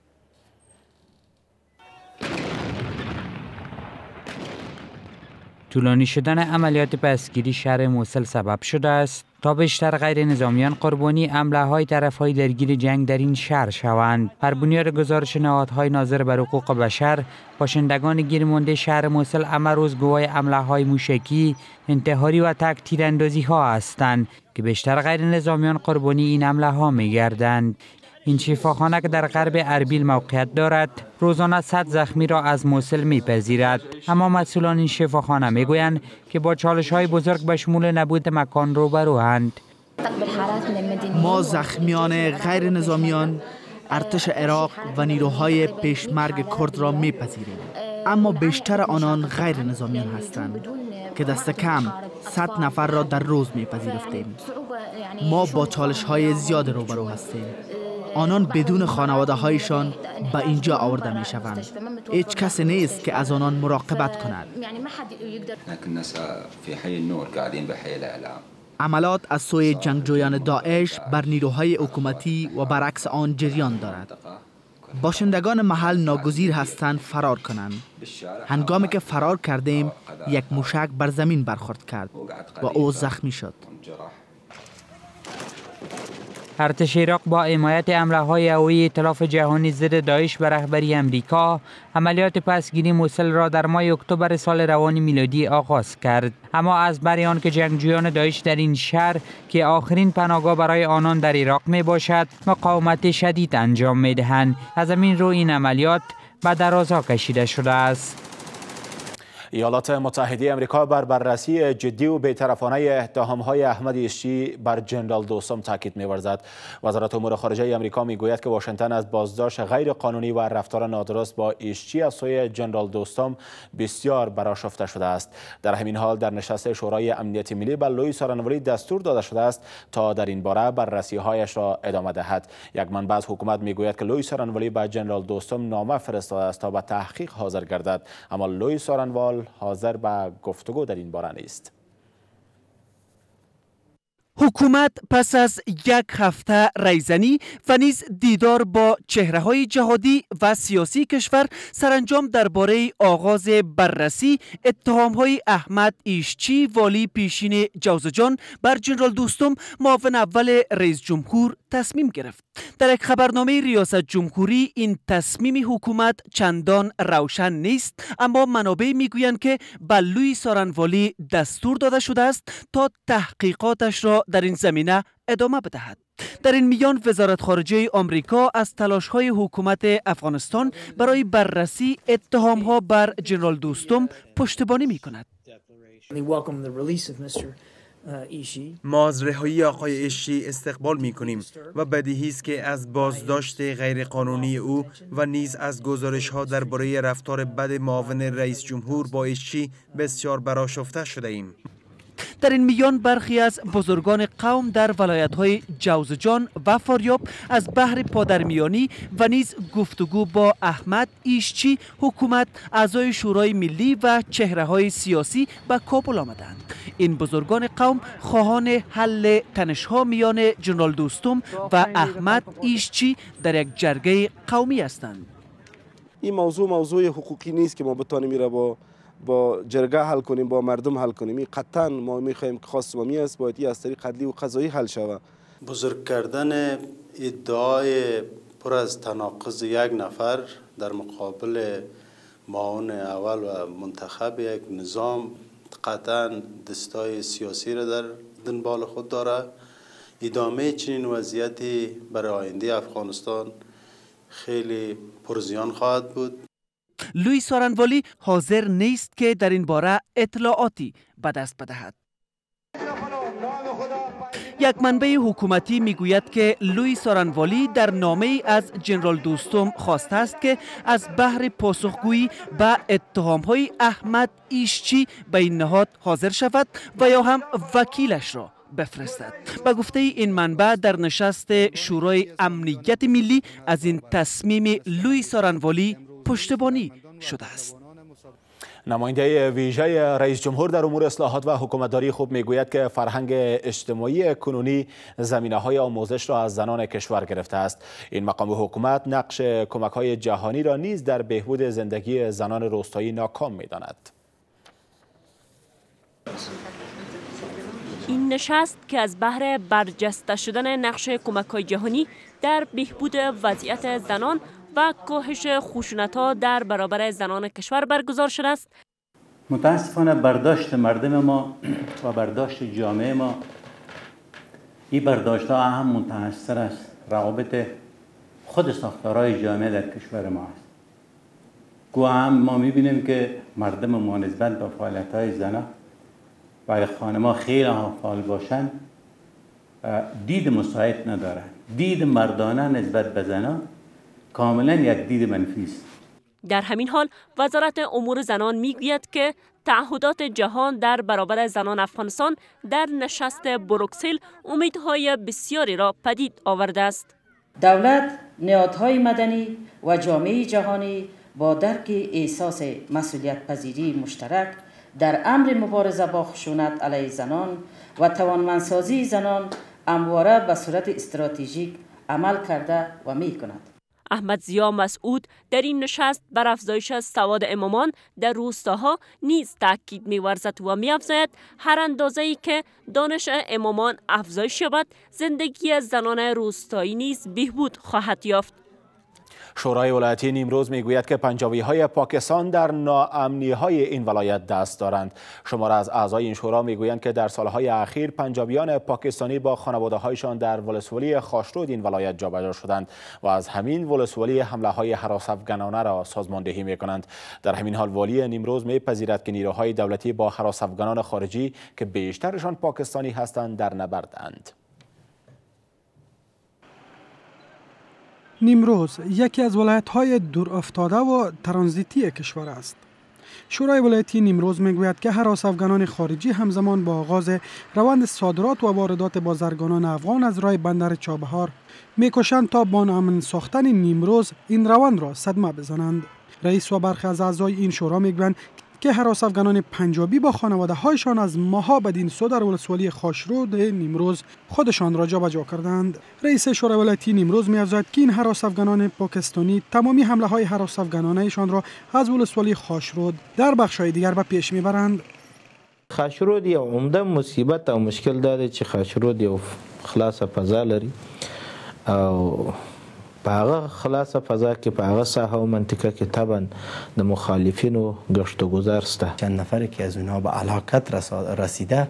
طولانی شدن عملیات پسگیری شهر موصل سبب شده است تا بیشتر غیر نظامیان قربانی حمله‌های طرف‌های درگیر جنگ در این شهر شوند. بر بنیاد گزارش نهادهای ناظر بر حقوق بشر، باشندگان گیرمانده شهر موصل همه روز گواه حمله‌های موشکی، انتحاری و تک تیراندازی‌ها هستند که بیشتر غیر نظامیان قربانی این حمله‌ها می‌گردند. این شفاخانه که در غرب اربیل موقعیت دارد روزانه 100 زخمی را از موصل میپذیرد، اما مسئولان این شفاخانه میگویند که با چالش‌های بزرگ به شمول نبود مکان روبروند. ما زخمیان غیر نظامیان ارتش عراق و نیروهای پیشمرگ کرد را میپذیریم، اما بیشتر آنان غیر نظامیان هستند که دست کم 100 نفر را در روز میپذیرفتیم. ما با چالش های زیاد روبرو هستیم. آنان بدون خانواده هایشان به اینجا آورده می شوند. هیچ کسی نیست که از آنان مراقبت کند. عملات از سوی جنگجویان داعش بر نیروهای حکومتی و برعکس آن جریان دارد. باشندگان محل ناگزیر هستند فرار کنند. هنگامی که فرار کردیم یک موشک بر زمین برخورد کرد و او زخمی شد. ارتش عراق با حمایت حمله‌های هوایی ائتلاف جهانی ضد داعش به رهبری امریکا عملیات پسگیری موصل را در ماه اکتبر سال روان میلادی آغاز کرد. اما از بر آن که جنگجویان داعش در این شهر که آخرین پناهگاه برای آنان در عراق می باشد مقاومت شدید انجام می دهند. از همین رو این عملیات به درازا کشیده شده است. ایالات متحده آمریکا بر بررسی جدی و بی‌طرفانه اتهام‌های احمد ایشچی بر جنرال دوستم تاکید می‌ورزد. وزارت امور خارجه آمریکا می‌گوید که واشنگتن از بازداشت غیر قانونی و رفتار نادرست با ایشچی از سوی جنرال دوستم بسیار برآشفته شده است. در همین حال در نشست شورای امنیت ملی به لوئیس آرنولی دستور داده شده است تا در این باره بررسی‌هایش را ادامه دهد. یک منبع از حکومت می‌گوید که لوئیس آرنولی به جنرال دوستم نامه فرستاده است تا به تحقیق حاضر گردد، اما لوئیس آرنوال حاضر به گفتگو در این باره نیست. حکومت پس از یک هفته ریزنی و نیز دیدار با چهره‌های جهادی و سیاسی کشور سرانجام درباره آغاز بررسی اتهام‌های احمد ایشچی والی پیشین جوزجان بر جنرال دوستم معاون اول رئیس جمهور تصمیم گرفت. در یک خبرنامه ریاست جمهوری این تصمیم حکومت چندان روشن نیست، اما منابع میگویند که به لوئیس آرنوالی دستور داده شده است تا تحقیقاتش را در این زمینه ادامه بدهد. در این میان وزارت خارجه آمریکا از تلاش‌های حکومت افغانستان برای بررسی اتهام‌ها بر جنرال دوستم پشتیبانی می‌کند. ما از رهایی آقای ایشچی استقبال می‌کنیم و بدیهی است که از بازداشت غیرقانونی او و نیز از گزارش‌ها درباره رفتار بد معاون رئیس جمهور با ایشچی بسیار برآشفته شده ایم. در این میان برخی از بزرگان قوم در ولایت‌های جوزجان و فاریاب از بحر پادرمیانی و نیز گفتگو با احمد ایشچی حکومت، اعضای شورای ملی و چهره‌های سیاسی به کابل آمدند. این بزرگان قوم خواهان حل تنش‌ها میان جنرال دوستم و احمد ایشچی در یک جرگه قومی هستند. این موضوع حقوقی نیست که ما بتوانیم میره با جرگه حل کنیم، با مردم حل کنیم. این قطعا ما میخوایم که خواست مامی است، باید این از طریق عدلی و قضایی حل شود. بزرگ کردن ادعای پر از تناقض یک نفر در مقابل معاون اول و منتخب یک نظام قطعا دستای سیاسی را در دنبال خود دارد. ادامه چنین وضعیتی برای آینده افغانستان خیلی پرزیان خواهد بود. لوئیس آرنوالی حاضر نیست که در این باره اطلاعاتی به دست بدهد. یک منبع حکومتی میگوید که لوئیس آرنوالی در نامه‌ای از جنرال دوستم خواسته است که از بحر پاسخگویی به اتهام‌های احمد ایشچی به این نهاد حاضر شود و یا هم وکیلش را بفرستد. به گفته این منبع در نشست شورای امنیت ملی از این تصمیم لوئیس آرنوالی پشتیبانی شده است. نماینده ویژه رئیس جمهور در امور اصلاحات و حکومتداری خوب میگوید که فرهنگ اجتماعی کنونی زمینه‌های آموزش را از زنان کشور گرفته است. این مقام حکومت نقش کمک‌های جهانی را نیز در بهبود زندگی زنان روستایی ناکام می‌داند. این نشست که از بهر برجسته شدن نقش کمک‌های جهانی در بهبود وضعیت زنان و کاهش خشونت‌ها در برابر زنان کشور برگزار شده است. متاسفانه برداشت مردم ما و برداشت جامعه ما این برداشت‌ها هم منحصر است روابط خود ساختارهای جامعه در کشور ما است. گویا هم ما می‌بینیم که مردم ما نسبت به فعالیت‌های زنان و خانم‌ها خیلی فعال باشند دید مساعد ندارند. دید مردانه نسبت به زنان کاملا یک دید منفی است. در همین حال وزارت امور زنان میگوید که تعهدات جهان در برابر زنان افغانستان در نشست بروکسل امیدهای بسیاری را پدید آورده است. دولت، نهادهای مدنی و جامعه جهانی با درک احساس مسئولیت پذیری مشترک در امر مبارزه با خشونت علیه زنان و توانمندسازی زنان همواره به صورت استراتژیک عمل کرده و می کند. احمد ضیا مسعود در این نشست بر افزایش سواد امامان در روستاها نیز تاکید می‌ورزد و می‌افزاید هر اندازه‌ای که دانش امامان افزایش یابد زندگی زنان روستایی نیز بهبود خواهد یافت. شورای ولایتی نیمروز میگوید که پنجابی‌های پاکستان در ناامنی‌های این ولایت دست دارند. شماره از اعضای این شورا میگویند که در سالهای اخیر پنجابیان پاکستانی با خانواده‌هایشان در ولسوالی خاشرود این ولایت جابجا شدند و از همین ولسوالی حمله‌های هراس‌افکنانه را سازماندهی می‌کنند. در همین حال والی نیمروز می‌پذیرد که نیروهای دولتی با هراس‌افکنان خارجی که بیشترشان پاکستانی هستند در نبردند. نیمروز یکی از ولایت‌های دور افتاده و ترانزیتی کشور است. شورای ولایتی نیمروز میگوید که هراس‌افغانان خارجی همزمان با آغاز روند صادرات و واردات بازرگانان افغان از راه بندر چابهار میکوشند تا با ناامن ساختن نیمروز این روند را صدمه بزنند. رئیس و برخی از اعضای این شورا میگویند که هراس‌افغانان پنجابی با خانواده هایشان از ماها بدین سو در ولسوالی خاشرود نیمروز خودشان را جابجا کردند. رئیس شورای ولایتی نیمروز می‌افزاید که این هراس‌افغانان پاکستانی تمامی حمله های هراس‌افغانانه‌شان را از ولسوالی خاشرود در بخش‌های دیگر به پیش میبرند. خاشرود یو عمده مصیبت او مشکل داره چې خاشرود یو خلاصه فضا لري او په هغه خلاصه فضا کې په هغه ساحه او منطقه کې طبعا د مخالفینو گشت و گذر شته. چند نفری که از اونها به هلاکت رسیده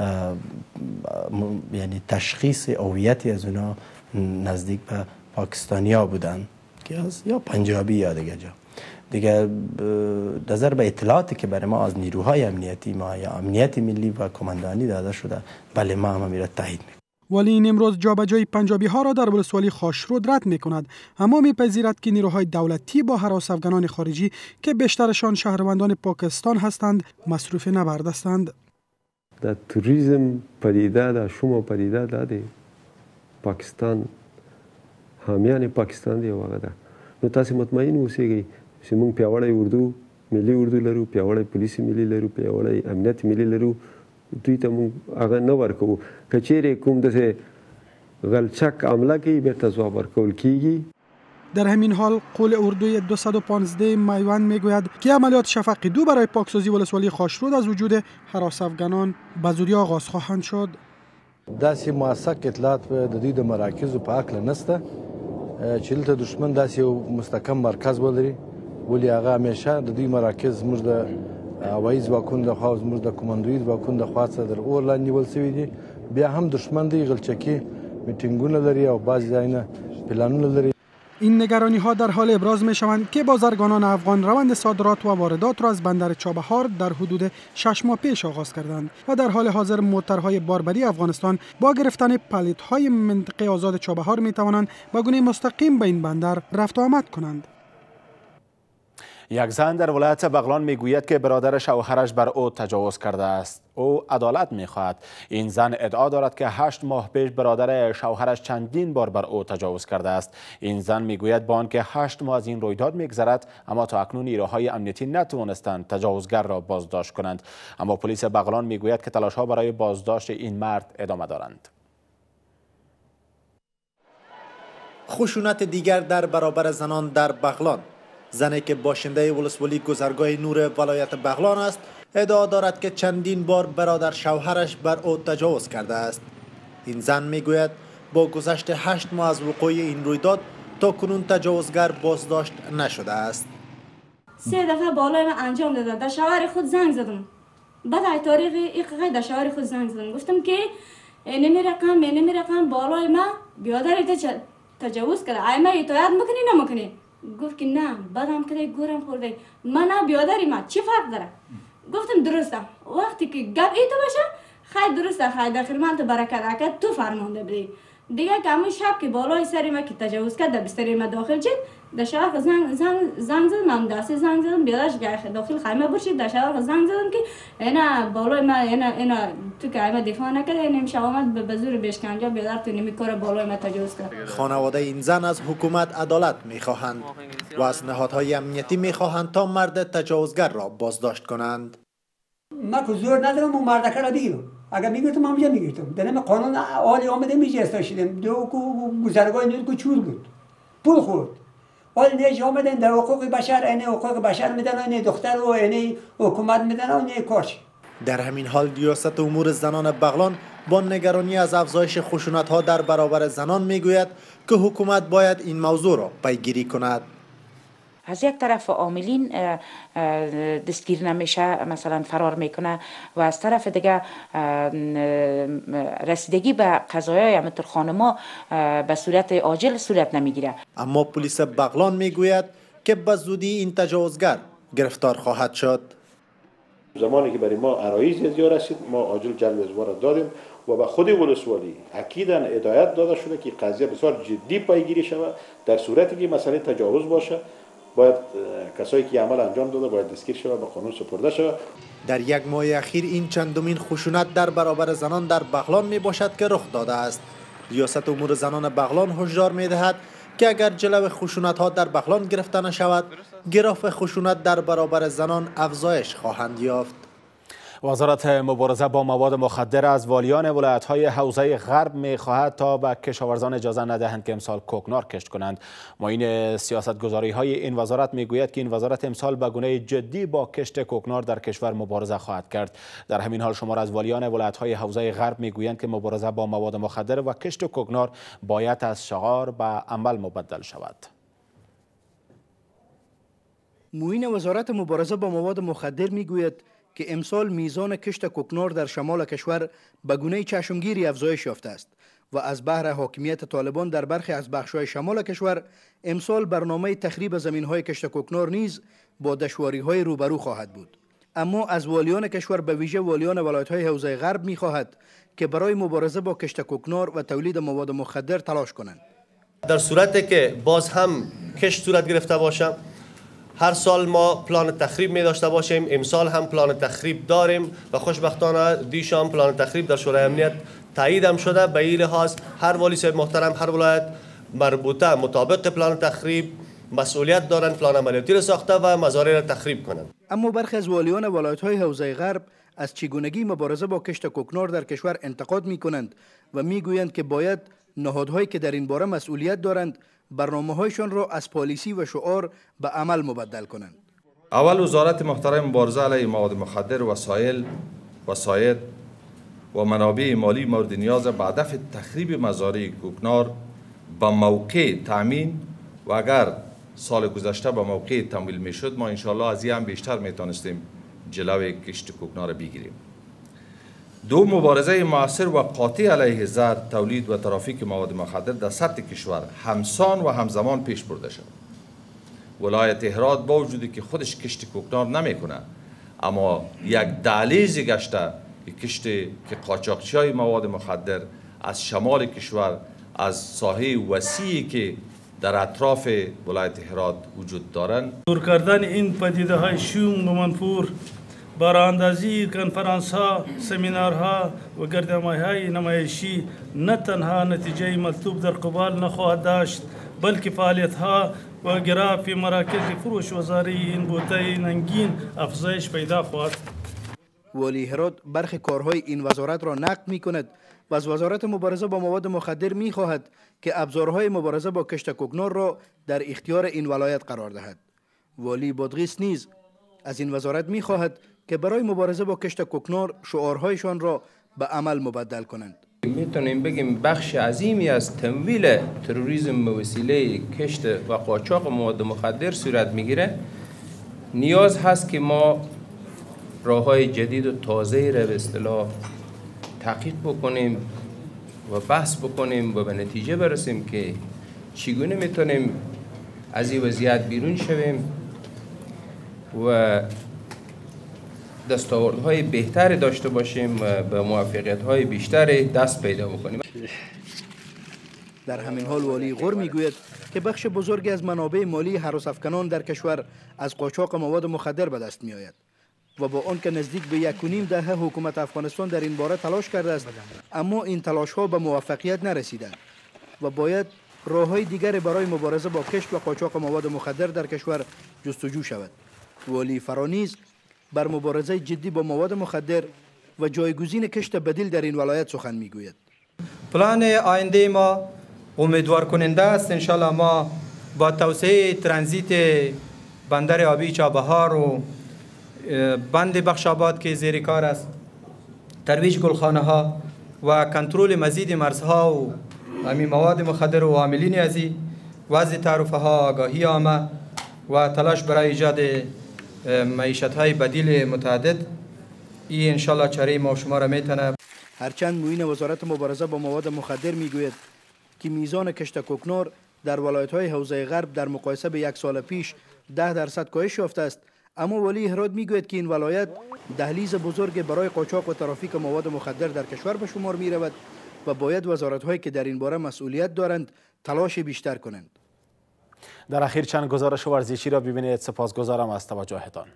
یعنی تشخیص هویت از اونها نزدیک به پاکستانیا بودن که از یا پنجابی یا دیگه نظر به اطلاعاتی که برای ما از نیروهای امنیتی ما یا امنیت ملی و کماندانی داده شده بله ما هم میره تایید میکنیم. ولی نیمروز جابجایی پنجابی ها را در ولسوالی خاشرود رد می کند، اما میپذیرد که نیروهای دولتی با هراس‌افغانان خارجی که بیشترشان شهروندان پاکستان هستند مصروف نبرد هستند. در توریسم پدیده در شما پدیده داده پاکستان حامیان پاکستان دی وغیرہ نو تاسو مطمئن اوسئ چې موږ پیاوړی اردو ملي اردو لرو، پیاوړی پولیس ملي لرو، پیاوړی امنیت ملي لرو، دوی ته موږ هغه نه ورکوو. که چیرې کوم داسې غلچک عمله کوي بیرته ځواب ورکول کیږي. در همین حال قول اردوی 215 میوند میگوید که عملیات شفق 2 برای پاکسازی ولسوالی خاشرود از وجود هراس‌افغانان به زودی آغاز خواهند شد. داسې موثق اطلاعات د دوی د مراکزو په هکله نشته چې دلته دښمن داسې یو مستحکم مرکز ولري، ولې هغه همیشه د دوی مراکز زموږ د هوایي ځواکونو لخوا او زموږ د کمانډوي ځواکونو لخوا څخه در اور لاندې نیول شوي دي. بیا هم دښمن دوی غلچکي میټینګونه لري او بعضې ځایونه پلانونه لري. این نگرانی ها در حال ابراز می شوند که بازرگانان افغان روند صادرات و واردات را از بندر چابهار در حدود 6 ماه پیش آغاز کردند و در حال حاضر موترهای باربری افغانستان با گرفتن پلیت های منطقه آزاد چابهار می توانند به گونه مستقیم به این بندر رفت و آمد کنند. یک زن در ولایت بغلان میگوید که برادر شوهرش بر او تجاوز کرده است. او عدالت میخواهد. این زن ادعا دارد که 8 ماه پیش برادر شوهرش چندین بار بر او تجاوز کرده است. این زن میگوید با آنکه 8 ماه از این رویداد میگذرد اما تا اکنون نیروهای امنیتی نتوانستند تجاوزگر را بازداشت کنند. اما پلیس بغلان میگوید که تلاش‌ها برای بازداشت این مرد ادامه دارند. خشونت دیگر در برابر زنان در بغلان. زنی که باشنده ولسوالی گذرگاه نور ولایت بغلان است ادعا دارد که چندین بار برادر شوهرش بر او تجاوز کرده است. این زن میگوید با گذشت 8 ماه از وقوع این رویداد تا کنون تجاوزگر بازداشت نشده است. 3 دفعه بالای من انجام داده. در شوهر خود زنگ زدم. بعد ای تاریخ این در شوهر خود زنگ زدم. گفتم که نمی رقم بالای من بیادر تجاوز کرده. ای من اطاعت میکنی نمیکنی؟ گفت که نه بعدم که گورم خورده من نه بیادری من چی فرق داره؟ گفتم درسته وقتی که گپ ای تو باشه خیلی درسته خیلی در خدمت برکت اکد تو فرمانده بدی دیگه که همون شب که بالای سر ما که تجاوز کرد در بستر ما داخل شد، در شرق زنگ زدم، هم دستی زنگ زدم بیادرش داخل خیمه برشید. در شرق زنگ زدم که اینا بالای ما اینا تو که اینا دفاع نکرده، این نمیشه آمد به زور بشکنجه بیادر تو نمی کار بالای ما تجاوز کرد. خانواده این زن از حکومت عدالت میخواهند و از نهادهای امنیتی میخواهند تا مرد تجاوزگر را بازداشت کنند. ما که زور ندارم اون مرد را بگیرم. اگر میگفتم همونجا میگفتم. در قانون عالی آمده میشه استاشیدم. دو گذرگاه نیست که چور بود. پول خورد. حال نیش آمدن در حقوق بشر، این حقوق بشر میدن، این دختر و این حکومت میدن و این کارش. در همین حال ریاست امور زنان بغلان با نگرانی از افزایش خشونت‌ها در برابر زنان میگوید که حکومت باید این موضوع را پیگیری کند. از یک طرف عاملین دستگیر نمیشه، مثلا فرار میکنه و از طرف دیگه رسیدگی به قضایای مثل خانما به صورت عاجل صورت نمیگیره. اما پلیس بغلان میگوید که به زودی این تجاوزگر گرفتار خواهد شد. زمانی که برای ما عرایض زیاد رسید، ما عاجل جلب ازوا را دادیم و به خود ولسوالی اکیداً هدایت داده شده که قضیه بسیار جدی پیگیری شود. در صورتی که مسئله تجاوز باشه باید کسایی که عمل انجام داده باید دستگیر شود، به قانون سپرده شود. در یک ماه اخیر این چندمین خشونت در برابر زنان در بغلان می باشد که رخ داده است. ریاست امور زنان بغلان هشدار می دهد که اگر جلو خشونت ها در بغلان گرفته نشود، گراف خشونت در برابر زنان افزایش خواهند یافت. وزارت مبارزه با مواد مخدر از والیان ولایت‌های حوزه غرب می‌خواهد تا به کشاورزان اجازه ندهند که امسال کوکنار کشت کنند. معین سیاستگذاری‌های این وزارت می‌گوید که این وزارت امسال به گونه جدی با کشت کوکنار در کشور مبارزه خواهد کرد. در همین حال شمار از والیان ولایت‌های حوزه غرب می‌گویند که مبارزه با مواد مخدر و کشت کوکنار باید از شعار به عمل مبدل شود. معین وزارت مبارزه با مواد مخدر می‌گوید که امسال میزان کشت کوکنار در شمال کشور به گونه چشمگیری افزایش یافته است و از بهر حاکمیت طالبان در برخی از بخش‌های شمال کشور امسال برنامه تخریب زمین‌های کشت کوکنار نیز با دشواری‌های روبرو خواهد بود. اما از والیان کشور به ویژه والیان ولایت‌های حوزه غرب می‌خواهد که برای مبارزه با کشت کوکنار و تولید مواد مخدر تلاش کنند. در صورتی که باز هم کشت صورت گرفته باشه، هر سال ما پلان تخریب می داشته باشیم. امسال هم پلان تخریب داریم و خوشبختانه دیشان پلان تخریب در شورای امنیت تایید هم شده. به این لحاظ هر والی صاحب محترم هر ولایت مربوطه مطابق پلان تخریب مسئولیت دارند پلان عملیاتی را ساخته و مزارع را تخریب کنند. اما برخی از والیان ولایت‌های حوزه غرب از چگونگی مبارزه با کشت کوکنار در کشور انتقاد می‌کنند و می‌گویند که باید نهادهایی که در این باره مسئولیت دارند برنامه‌هایشان را از پالیسی و شعار به عمل مبدل کنند. اول وزارت محترم مبارزه علیه مواد مخدر وسایل و منابع مالی مورد نیاز به هدف تخریب مزارع کوکنار به موقع تامین و اگر سال گذشته به موقع تمویل میشد ما انشاءالله از این هم بیشتر میتونستیم جلوی کشت کوکنار بگیریم. دو، مبارزه مؤثر و قاطع علیه زرد، تولید و ترافیک مواد مخدر در سطح کشور همسان و همزمان پیش برده شد. ولایت هرات با وجودی که خودش کشت کوکنار نمیکنه اما یک دهلیزی گشته کشت که قاچاقچی‌های مواد مخدر از شمال کشور از ساحه وسیعی که در اطراف ولایت هرات وجود دارند. دور کردن این پدیده های شوم و منفور، براندازی کنفرانس ها، سمینارها و گردمایی های نمایشی نه تنها نتیجه مطلوب در قبال نخواهد داشت بلکه فعالیت ها و گراف مراکز فروش وزاری این بوته ننگین افزایش پیدا خواهد. والی هرات برخی کارهای این وزارت را نقد می کند و از وزارت مبارزه با مواد مخدر می خواهد که ابزارهای مبارزه با کشت کوکنار را در اختیار این ولایت قرار دهد. والی بادغیس نیز از این وزارت می خواهد که برای مبارزه با کشت کوکنار شعارهایشان را به عمل مبدل کنند. میتونیم بگیم بخش عظیمی از تمویل تروریسم به وسیله کشت و قاچاق مواد مخدر صورت میگیره. نیاز هست که ما راههای جدید و تازه را به اصطلاح تحقیق بکنیم و بحث بکنیم و به نتیجه برسیم که چگونه میتونیم از این وضعیت بیرون شویم و دستاوردهای بهتری داشته باشیم و به موفقیت‌های بیشتری دست پیدا بکنیم. در همین حال والی غور میگوید که بخش بزرگی از منابع مالی هراس‌افکنان در کشور از قاچاق مواد مخدر به دست میآید و با آنکه نزدیک به 1.5 دهه حکومت افغانستان در این باره تلاش کرده است، اما این تلاش ها به موفقیت نرسیدند و باید راه‌های دیگری برای مبارزه با کشت و قاچاق مواد مخدر در کشور جستجو شود. والی فرانیز بر مبارزه جدی با مواد مخدر و جایگزین کشت بدیل در این ولایت سخن میگوید. پلان آینده ما امیدوار کننده است. انشالله ما با توسعه ترانزیت بندر آبی چابهار و بند بخشاباد که زیر کار است، ترویج گلخانه ها و کنترل مزید مرزها و همین مواد مخدر و عاملین ازی، وضع تعرفه ها، آگاهی عامه و تلاش برای ایجاد معیشت های بدیل متعدد، این انشالله چاره ما و شما را میتونه. هرچند معین وزارت مبارزه با مواد مخدر میگوید که میزان کشت کوکنار در ولایت‌های حوزه غرب در مقایسه به 1 سال پیش 10% کاهش یافته است، اما ولی هرات میگوید که این ولایت دهلیز بزرگ برای قاچاق و ترافیک مواد مخدر در کشور به شمار می رود و باید وزارت‌هایی که در این باره مسئولیت دارند تلاش بیشتر کنند. در اخیر چند گزارش ورزشی را ببینید. سپاسگزارم از توجهتان.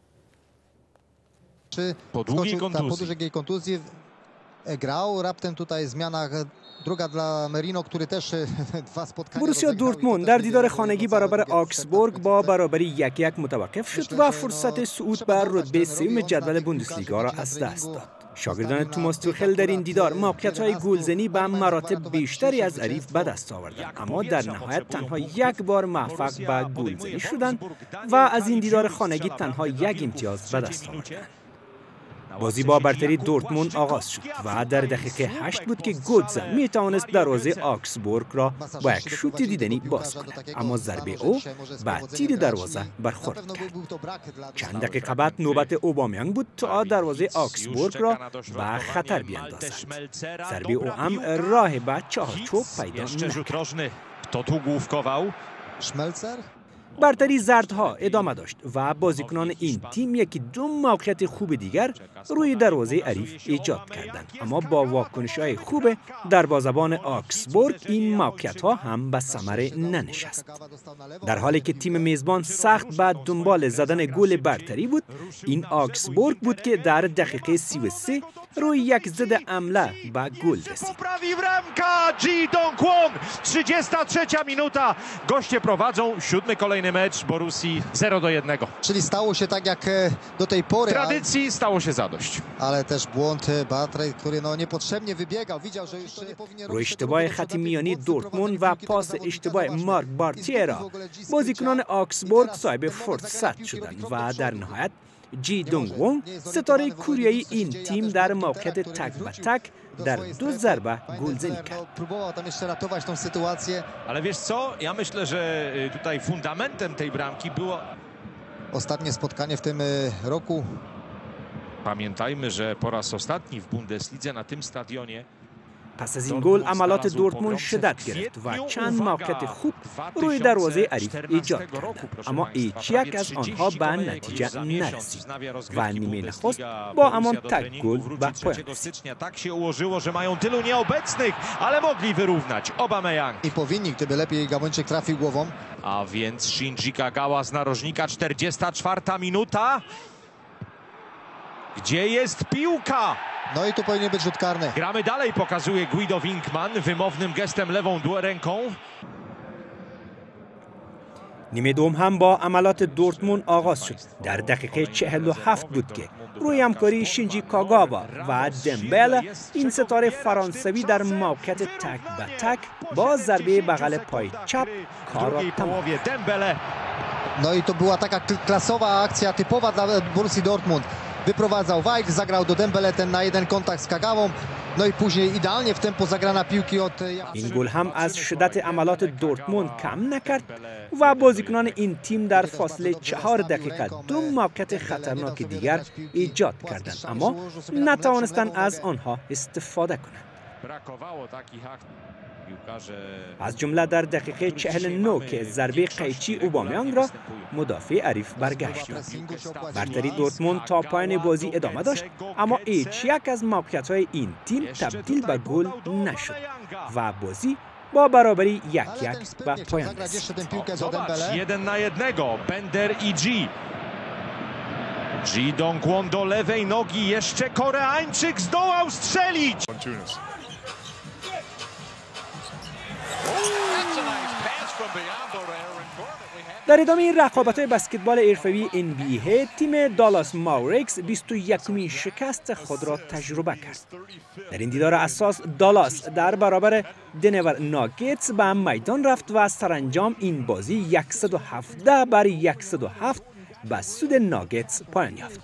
Po długiej kontuzji grał, raptem tutaj zmiana druga dla Merino, który też dwa spotkania. بوروسیا دورتموند در دیدار خانگی برابر آکسبورگ با برابری 1-1 متوقف شد و فرصت صعود بر رتبه سوم جدول بوندسلیگا را از دست داد. شاگردان توماس توخل در این دیدار موقعیت‌های گلزنی به مراتب بیشتری از حریف به دست آوردند، اما در نهایت تنها یک بار موفق به گلزنی شدند و از این دیدار خانگی تنها 1 امتیاز به دست آوردند. بازی با برتری دورتموند آغاز شد و در دقیقه 8 بود که گوتزه می توانست دروازه آکسبورگ را با یک شوت دیدنی باز کند، اما ضربه او به تیر دروازه برخورد کرد. چند دقیقه بعد نوبت اوبامیانگ بود تا دروازه آکسبورگ را به خطر بیاندازد. ضربه او هم راه به چارچوب پیدا نکرد. برتری زردها ادامه داشت و بازیکنان این تیم یکی دو موقعیت خوب دیگر روی دروازه حریف ایجاد کردند، اما با واکنش‌های خوب دروازه‌بان آکسبورگ این موقعیت‌ها هم به ثمر ننشست. در حالی که تیم میزبان سخت به دنبال زدن گل برتری بود، این آکسبورگ بود که در دقیقه 33 روی یک ضد حمله به گل رسید. 33 minuta. Goście prowadzą 7. kolejny mecz Borussii 0-1. Czyli stało się tak jak do tej pory. Tradycji stało się zadość. Ale też błąd Bartrej, który niepotrzebnie wybiegał, widział, że już nie powinien. روی اشتباه خط میانی دورتموند و پاس اشتباه مارک بارتیرا بازیکنان آکسبورگ صاحب فرصت شدند و در نهایت جی دونگ وونگ ستاره کوریایی این تیم در موقعیت تک به تک در 2 ضربه گلزنی کرد. Ale wiesz co, ja myślę, że tutaj fundamentem tej bramki było ostatnie spotkanie w tym roku. Pamiętajmy, że po raz ostatni w Bundeslidze na tym stadionie. پس از این گل عملات دورتموند شدت گرفت و چند موقعیت خوب روی دروازه حریف ایجاد کردند، اما هیچ یک از آنها به نتیجه نرسید و نیمه نخست با همان تک گل به پایان رسید. Tak się ułożyło, że mają tylu nieobecnych, ale mogli wyrównać. Aubameyang. I powinni, gdyby lepiej Gabłończyk trafił głową. A więc Shinji Kagawa z narożnika, 44 minuta. Gdzie jest piłka? No i tu powinien być rzut karny. Gramy dalej, pokazuje Guido Winkman wymownym gestem lewą ręką. نیمه دوم هم با عملات دورتموند آغاز شد. در دقیقه 47 بود که روی همکاری شینجی کاگاوا و دمبل این ستاره فرانسوی در موقعیت تک به تک با ضربه بغل پای چپ کار را تمام کرد. No i to była taka klasowa akcja typowa dla Borussii Dortmund. Wyprowadzał White, zagrał do Dembele ten na 1 kontakt z Kagawą. No i później idealnie w tempo zagrana piłki od. این گل هم از شدت عملات دورتموند کم نکرد و بازیکنان این تیم در فاصله 4 دقیقه 2 موقعیت خطرناک دیگر ایجاد کردند، اما نتوانستند از آنها استفاده کنند. از جمله در دقیقه 49 که ضربه قیچی اوبامیانگ را مدافع حریف برگشت داد. برتری دورتموند تا پایان بازی ادامه داشت، اما هیچ یک از موقعیت‌های این تیم تبدیل به گل نشد و بازی با برابری 1-1 و پایان رسید. 1-1 Bender i G. G Dongkwon do lewej nogi, jeszcze Koreańczyk zdołał strzelić. در ادامه این رقابت‌های بسکتبال حرفه‌ای NBA تیم دالاس ماوریکس 21مین شکست خود را تجربه کرد. در این دیدار اساس دالاس در برابر دنور ناگتس به میدان رفت و سرانجام این بازی 117-107 به سود ناگتس پایان یافت.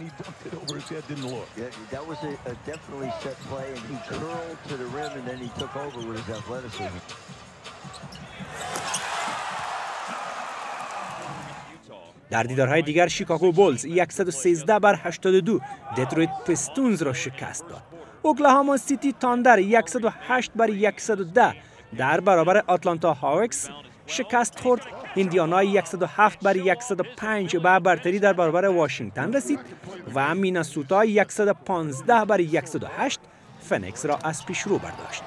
در دیدارهای دیگر شیکاگو بولز 113-82 دترویت پستونز را شکست داد. اوکلاهاما سیتی تاندر 108-110 در برابر آتلانتا هاوکس شکست خورد. ایندیانا 107-105 به برتری در برابر واشنگتن رسید و میناسوتا 115-108 فنیکس را از پیشرو برداشت.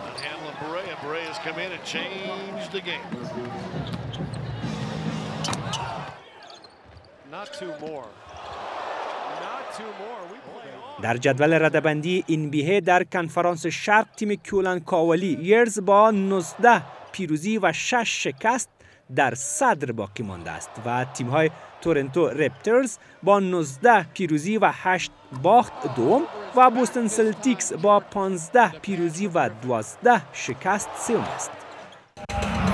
در جدول رده‌بندی NBA در کنفرانس شرق تیم کولن کاولی یرز با 19 پیروزی و 6 شکست در صدر باقی مانده است و تیم‌های تورنتو رپترز با 19 پیروزی و 8 باخت دوم و بوستون سلتیکس با 15 پیروزی و 12 شکست سوم است.